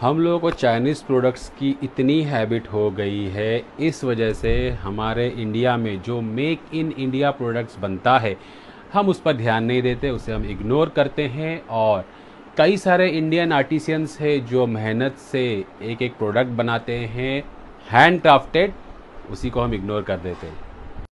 हम लोगों को चाइनीज़ प्रोडक्ट्स की इतनी हैबिट हो गई है, इस वजह से हमारे इंडिया में जो मेक इन इंडिया प्रोडक्ट्स बनता है हम उस पर ध्यान नहीं देते, उसे हम इग्नोर करते हैं। और कई सारे इंडियन आर्टिसियंस हैं जो मेहनत से एक एक प्रोडक्ट बनाते हैं हैंड क्राफ्टेड, उसी को हम इग्नोर कर देते हैं।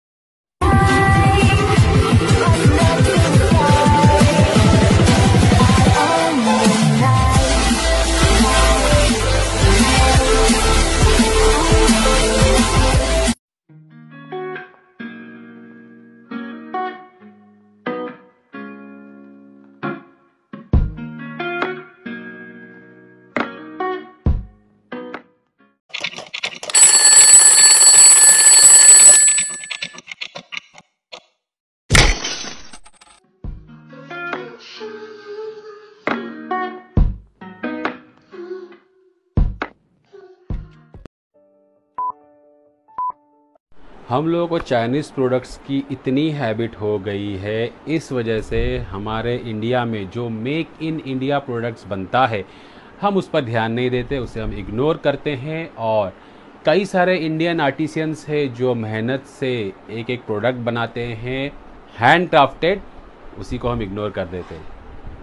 हम लोगों को चाइनीज़ प्रोडक्ट्स की इतनी हैबिट हो गई है, इस वजह से हमारे इंडिया में जो मेक इन इंडिया प्रोडक्ट्स बनता है हम उस पर ध्यान नहीं देते, उसे हम इग्नोर करते हैं। और कई सारे इंडियन आर्टिसियंस हैं जो मेहनत से एक एक प्रोडक्ट बनाते हैं हैंड क्राफ्टेड, उसी को हम इग्नोर कर देते हैं।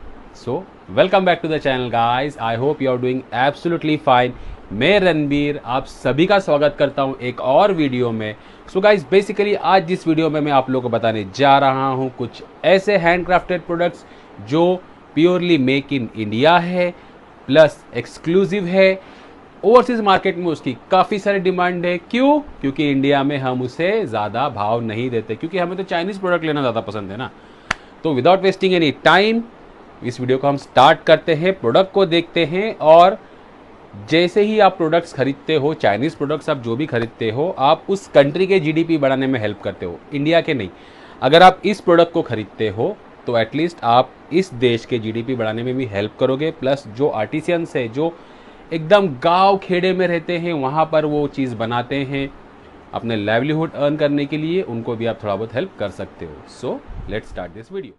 So welcome back to the channel guys, I hope you are doing absolutely fine. मैं रणबीर आप सभी का स्वागत करता हूं एक और वीडियो में। सो गाइस बेसिकली आज जिस वीडियो में मैं आप लोगों को बताने जा रहा हूं कुछ ऐसे हैंडक्राफ्टेड प्रोडक्ट्स जो प्योरली मेक इन इंडिया है, प्लस एक्सक्लूसिव है। ओवरसीज मार्केट में उसकी काफ़ी सारी डिमांड है। क्यों? क्योंकि इंडिया में हम उसे ज़्यादा भाव नहीं देते, क्योंकि हमें तो चाइनीज़ प्रोडक्ट लेना ज़्यादा पसंद है ना। तो विदाउट वेस्टिंग एनी टाइम इस वीडियो को हम स्टार्ट करते हैं, प्रोडक्ट को देखते हैं। और जैसे ही आप प्रोडक्ट्स खरीदते हो, चाइनीज़ प्रोडक्ट्स आप जो भी खरीदते हो, आप उस कंट्री के जीडीपी बढ़ाने में हेल्प करते हो, इंडिया के नहीं। अगर आप इस प्रोडक्ट को खरीदते हो तो एटलीस्ट आप इस देश के जीडीपी बढ़ाने में भी हेल्प करोगे। प्लस जो आर्टिसियंस है जो एकदम गांव खेड़े में रहते हैं, वहाँ पर वो चीज़ बनाते हैं अपने लाइवलीहुड अर्न करने के लिए, उनको भी आप थोड़ा बहुत हेल्प कर सकते हो। So let's start this video.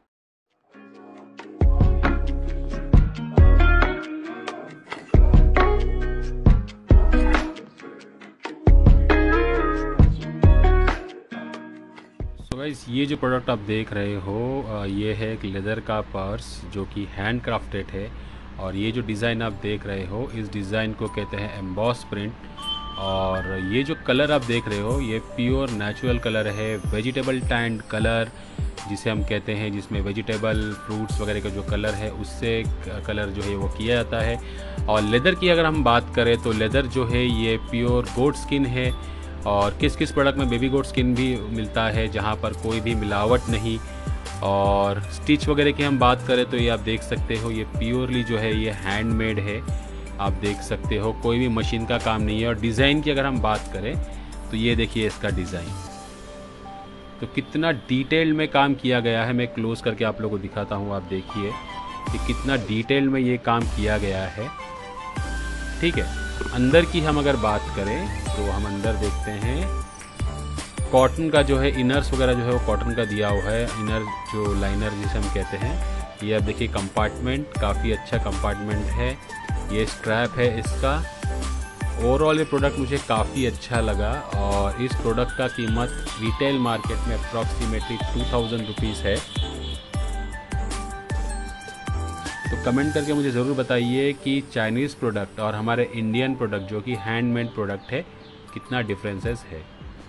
Guys ये जो प्रोडक्ट आप देख रहे हो ये है एक लेदर का पर्स जो कि हैंड क्राफ्टेड है। और ये जो डिज़ाइन आप देख रहे हो, इस डिज़ाइन को कहते हैं एम्बॉस प्रिंट। और ये जो कलर आप देख रहे हो ये प्योर नेचुरल कलर है, वेजिटेबल टैंड कलर जिसे हम कहते हैं, जिसमें वेजिटेबल फ्रूट्स वगैरह का जो कलर है उससे कलर जो है वो किया जाता है। और लेदर की अगर हम बात करें तो लेदर जो है ये प्योर गोट स्किन है। और किस किस प्रोडक्ट में बेबी गोट स्किन भी मिलता है, जहाँ पर कोई भी मिलावट नहीं। और स्टिच वगैरह की हम बात करें तो ये आप देख सकते हो ये प्योरली जो है ये हैंडमेड है, आप देख सकते हो, कोई भी मशीन का काम नहीं है। और डिज़ाइन की अगर हम बात करें तो ये देखिए इसका डिज़ाइन तो कितना डिटेल में काम किया गया है। मैं क्लोज करके आप लोगों को दिखाता हूँ, आप देखिए कि कितना डिटेल में ये काम किया गया है। ठीक है, अंदर की हम अगर बात करें तो हम अंदर देखते हैं कॉटन का जो है इनर्स वगैरह जो है वो कॉटन का दिया हुआ है, इनर जो लाइनर जिसे हम कहते हैं। ये आप देखिए कंपार्टमेंट, काफ़ी अच्छा कंपार्टमेंट है। ये स्ट्रैप है इसका। ओवरऑल ये प्रोडक्ट मुझे काफ़ी अच्छा लगा। और इस प्रोडक्ट का कीमत रिटेल मार्केट में अप्रॉक्सीमेटली 2000 रुपीज़ है। तो कमेंट करके मुझे ज़रूर बताइए कि चाइनीज़ प्रोडक्ट और हमारे इंडियन प्रोडक्ट जो कि हैंडमेड प्रोडक्ट है कितना डिफरेंसेस है।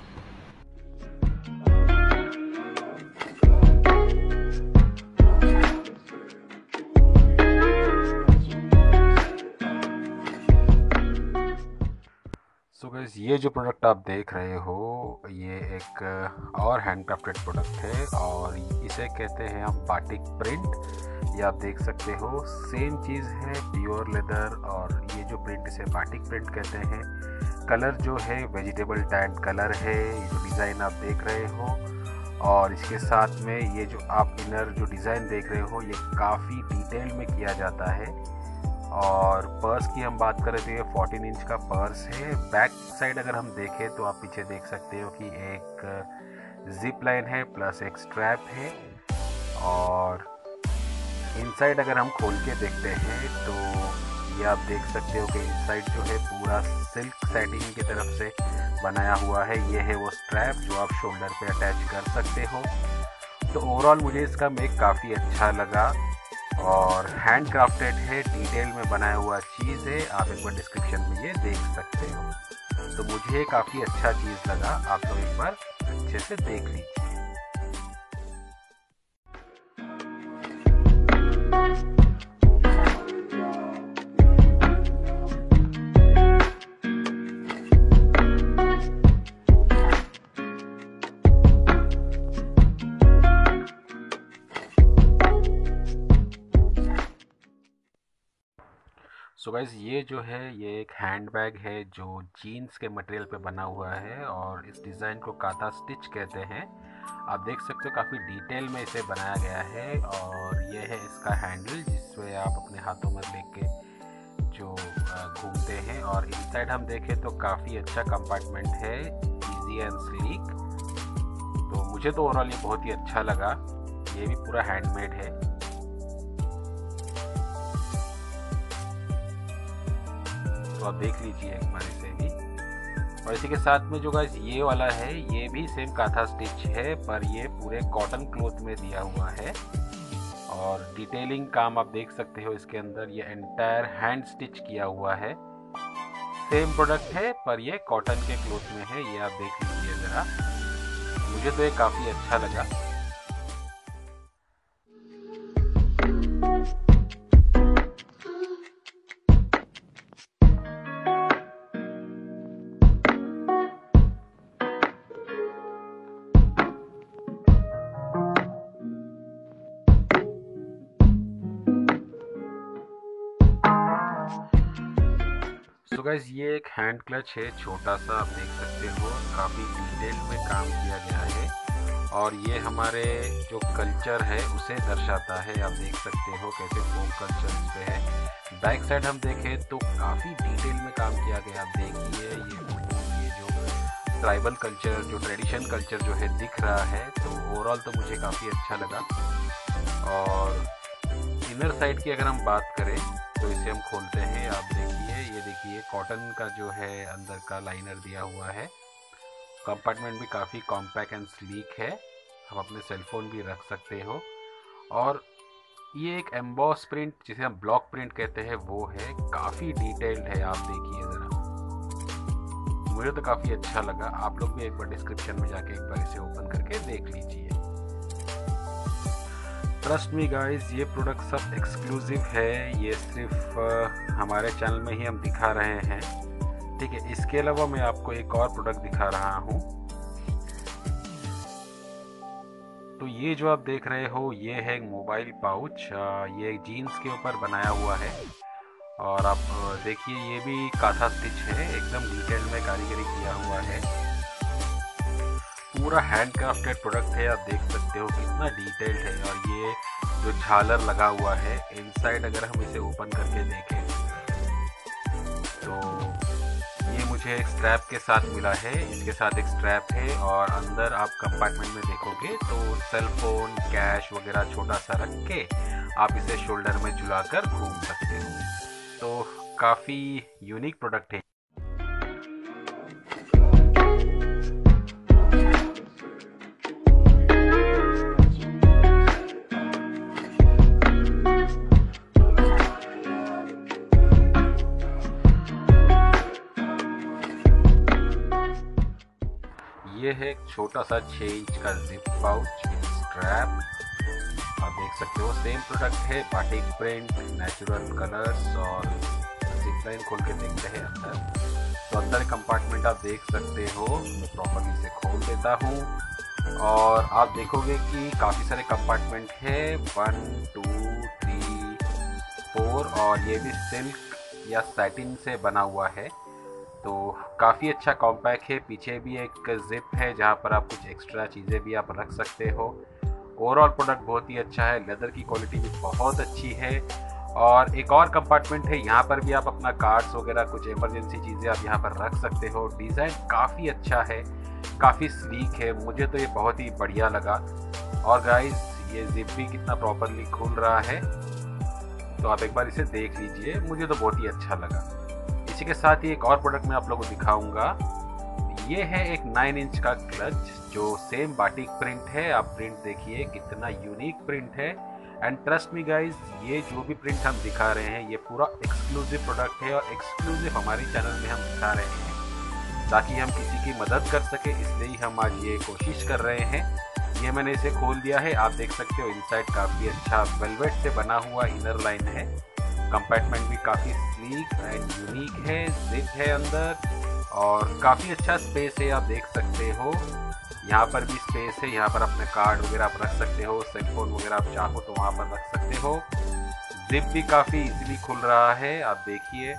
सो गाइस ये जो प्रोडक्ट आप देख रहे हो ये एक और हैंडक्राफ्टेड प्रोडक्ट है और इसे कहते हैं हम बाटिक प्रिंट। ये आप देख सकते हो सेम चीज़ है, प्योर लेदर। और ये जो प्रिंट इसे बाटिक प्रिंट कहते हैं। कलर जो है वेजिटेबल टैंड कलर है, ये जो डिज़ाइन आप देख रहे हो। और इसके साथ में ये जो आप इनर जो डिज़ाइन देख रहे हो ये काफ़ी डिटेल में किया जाता है। और पर्स की हम बात करें तो ये 14 इंच का पर्स है। बैक साइड अगर हम देखें तो आप पीछे देख सकते हो कि एक जिप लाइन है प्लस एक स्ट्रैप है। और इनसाइड अगर हम खोल के देखते हैं तो ये आप देख सकते हो कि इनसाइड जो है पूरा सिल्क सैटिन की तरफ से बनाया हुआ है। ये है वो स्ट्रैप जो आप शोल्डर पे अटैच कर सकते हो। तो ओवरऑल मुझे इसका मेक काफ़ी अच्छा लगा और हैंड क्राफ्टेड है, डिटेल में बनाया हुआ चीज़ है। आप एक बार डिस्क्रिप्शन में ये देख सकते हो। तो मुझे काफ़ी अच्छा चीज़ लगा, आप लोग एक बार अच्छे से देख लीजिए। सो गाइस, ये जो है ये एक हैंडबैग है जो जीन्स के मटेरियल पे बना हुआ है और इस डिज़ाइन को काथा स्टिच कहते हैं। आप देख सकते हो काफ़ी डिटेल में इसे बनाया गया है और ये है इसका हैंडल जिसमें आप अपने हाथों में लेके जो घूमते हैं। और इनसाइड हम देखें तो काफ़ी अच्छा कंपार्टमेंट है, इजी एंड स्लीक। तो मुझे तो ओवरऑल ये बहुत ही अच्छा लगा। ये भी पूरा हैंडमेड है। तो आप देख लीजिए एक बार इसे भी। और इसी के साथ में जो गाइस ये वाला है ये भी सेम काथा स्टिच है, पर ये पूरे कॉटन क्लॉथ में दिया हुआ है और डिटेलिंग काम आप देख सकते हो इसके अंदर। ये एंटायर हैंड स्टिच किया हुआ है। सेम प्रोडक्ट है पर ये कॉटन के क्लॉथ में है। ये आप देख लीजिए ज़रा, मुझे तो ये काफ़ी अच्छा लगा। तो गाइस ये एक हैंड क्लच है, छोटा सा, आप देख सकते हो काफ़ी डिटेल में काम किया गया है और ये हमारे जो कल्चर है उसे दर्शाता है। आप देख सकते हो कैसे फोक कल्चर इस पे है। बैक साइड हम देखें तो काफ़ी डिटेल में काम किया गया। आप देखिए ये जो ट्राइबल कल्चर, जो ट्रेडिशन कल्चर जो है दिख रहा है। तो ओवरऑल तो मुझे काफ़ी अच्छा लगा। और इनर साइड की अगर हम बात करें तो इसे हम खोलते हैं। आप देखिए, ये देखिए कॉटन का जो है अंदर का लाइनर दिया हुआ है। कंपार्टमेंट भी काफ़ी कॉम्पैक्ट एंड स्लीक है। आप अपने सेलफोन भी रख सकते हो। और ये एक एम्बॉस प्रिंट जिसे हम ब्लॉक प्रिंट कहते हैं वो है, काफ़ी डिटेल्ड है। आप देखिए ज़रा, मुझे तो काफ़ी अच्छा लगा। आप लोग भी एक बार डिस्क्रिप्शन में जाके एक बार इसे ओपन करके देख लीजिए। ट्रस्ट मी गाइस, ये प्रोडक्ट सब एक्सक्लूसिव है। ये सिर्फ हमारे चैनल में ही हम दिखा रहे हैं, ठीक है। इसके अलावा मैं आपको एक और प्रोडक्ट दिखा रहा हूँ। तो ये जो आप देख रहे हो ये है मोबाइल पाउच। ये जीन्स के ऊपर बनाया हुआ है और आप देखिए ये भी काथा स्टिच है, एकदम डिटेल में कारीगरी किया हुआ है। पूरा हैंड क्राफ्टेड प्रोडक्ट है। आप देख सकते हो कितना डिटेल्ड है। और ये जो झालर लगा हुआ है इनसाइड, अगर हम इसे ओपन करके देखें तो ये मुझे एक स्ट्रैप के साथ मिला है। इसके साथ एक स्ट्रैप है और अंदर आप कंपार्टमेंट में देखोगे तो सेल फोन, कैश वगैरह छोटा सा रख के आप इसे शोल्डर में झुलाकर घूम सकते हो। तो काफ़ी यूनिक प्रोडक्ट है। ये है एक छोटा सा 6 इंच का जिप पाउच स्ट्रैप। आप देख सकते हो सेम प्रोडक्ट है, बाटिक प्रिंट, नेचुरल कलर्स। और जिप लाइन खोल के देखते हैं अंदर। तो अंदर कंपार्टमेंट आप देख सकते हो। मैं प्रॉपर्ली से खोल देता हूँ और आप देखोगे कि काफ़ी सारे कंपार्टमेंट है, 1 2 3 4। और ये भी सिल्क या सैटिन से बना हुआ है। तो काफ़ी अच्छा कॉम्पैक्ट है। पीछे भी एक जिप है जहाँ पर आप कुछ एक्स्ट्रा चीज़ें भी आप रख सकते हो। ओवरऑल प्रोडक्ट बहुत ही अच्छा है। लेदर की क्वालिटी भी बहुत अच्छी है। और एक और कंपार्टमेंट है, यहाँ पर भी आप अपना कार्ड्स वगैरह कुछ इमरजेंसी चीज़ें आप यहाँ पर रख सकते हो। डिज़ाइन काफ़ी अच्छा है, काफ़ी स्लीक है। मुझे तो ये बहुत ही बढ़िया लगा। और गाइस ये जिप भी कितना प्रॉपरली खुल रहा है। तो आप एक बार इसे देख लीजिए, मुझे तो बहुत ही अच्छा लगा। इसी के साथ ही एक और प्रोडक्ट मैं आप लोगों को दिखाऊंगा। ये है एक 9 इंच का क्लच जो सेम बाटिक प्रिंट है। आप प्रिंट देखिए कितना यूनिक प्रिंट है। एंड ट्रस्ट मी गाइज, ये जो भी प्रिंट हम दिखा रहे हैं ये पूरा एक्सक्लूसिव प्रोडक्ट है और एक्सक्लूसिव हमारे चैनल में हम दिखा रहे हैं ताकि हम किसी की मदद कर सके, इसलिए ही हम आज ये कोशिश कर रहे हैं। ये मैंने इसे खोल दिया है, आप देख सकते हो इनसाइड काफ़ी अच्छा वेलवेट से बना हुआ इनर लाइन है। कंपार्टमेंट भी काफ़ी स्लीक एंड यूनिक है, जिप है अंदर और काफ़ी अच्छा स्पेस है। आप देख सकते हो यहाँ पर भी स्पेस है, यहाँ पर अपने कार्ड वगैरह आप रख सकते हो, सेलफोन वगैरह आप चाहो तो वहाँ पर रख सकते हो। जिप भी काफ़ी इजीली खुल रहा है, आप देखिए।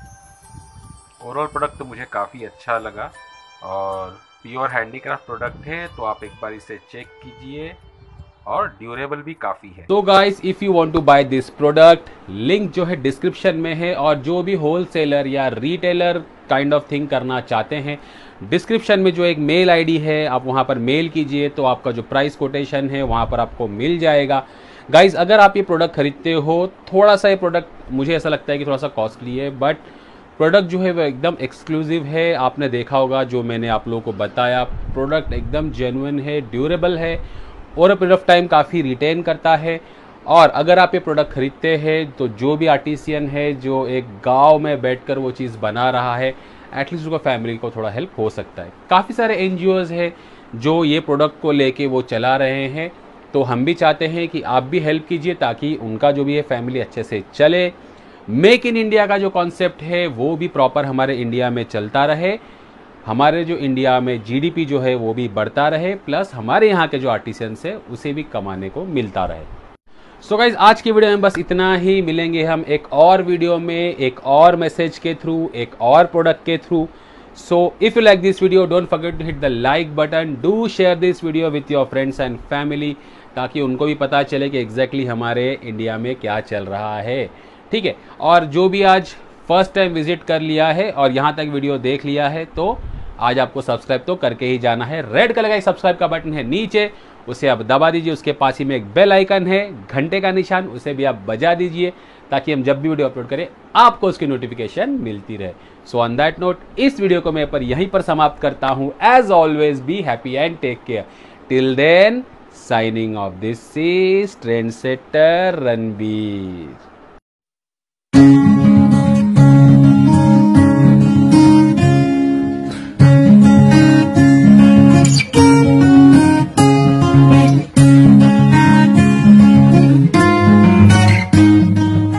ओवरऑल प्रोडक्ट तो मुझे काफ़ी अच्छा लगा और प्योर हैंडीक्राफ्ट प्रोडक्ट है, तो आप एक बार इसे चेक कीजिए और ड्यूरेबल भी काफ़ी है। तो guys, if you want to buy this product, link जो है डिस्क्रिप्शन में है और जो भी होलसेलर या रिटेलर काइंड ऑफ थिंग करना चाहते हैं, डिस्क्रिप्शन में जो एक मेल आईडी है आप वहां पर मेल कीजिए तो आपका जो प्राइस कोटेशन है वहां पर आपको मिल जाएगा। गाइस, अगर आप ये प्रोडक्ट खरीदते हो, थोड़ा सा ये प्रोडक्ट मुझे ऐसा लगता है कि थोड़ा सा कॉस्टली है, बट प्रोडक्ट जो है वो एकदम एक्सक्लूसिव है। आपने देखा होगा जो मैंने आप लोगों को बताया, प्रोडक्ट एकदम जेन्युइन है, ड्यूरेबल है और अ पीरियड ऑफ टाइम काफ़ी रिटेन करता है। और अगर आप ये प्रोडक्ट खरीदते हैं तो जो भी आर्टिसियन है जो एक गांव में बैठकर वो चीज़ बना रहा है, एटलीस्ट उसको फैमिली को थोड़ा हेल्प हो सकता है। काफ़ी सारे एनजीओज़ हैं जो ये प्रोडक्ट को लेके वो चला रहे हैं, तो हम भी चाहते हैं कि आप भी हेल्प कीजिए ताकि उनका जो भी है फैमिली अच्छे से चले। मेक इन इंडिया का जो कॉन्सेप्ट है वो भी प्रॉपर हमारे इंडिया में चलता रहे, हमारे जो इंडिया में जीडीपी जो है वो भी बढ़ता रहे, प्लस हमारे यहाँ के जो आर्टिसियंस है उसे भी कमाने को मिलता रहे। सो गाइज, आज की वीडियो में बस इतना ही। मिलेंगे हम एक और वीडियो में, एक और मैसेज के थ्रू, एक और प्रोडक्ट के through. So if you like this video, don't forget to hit the like button, do share this video with your friends and family ताकि उनको भी पता चले कि एग्जैक्टली हमारे इंडिया में क्या चल रहा है। ठीक है, और जो भी आज फर्स्ट टाइम विजिट कर लिया है और यहाँ तक वीडियो देख लिया है तो आज आपको सब्सक्राइब तो करके ही जाना है। रेड कलर का एक सब्सक्राइब का बटन है नीचे, उसे आप दबा दीजिए। उसके पास ही में एक बेल आइकन है, घंटे का निशान, उसे भी आप बजा दीजिए ताकि हम जब भी वीडियो अपलोड करें आपको उसकी नोटिफिकेशन मिलती रहे। सो ऑन दैट नोट, इस वीडियो को मैं यहीं पर समाप्त करता हूं। As always be happy and take care. Till then, signing off, this is trendsetter Ranbir.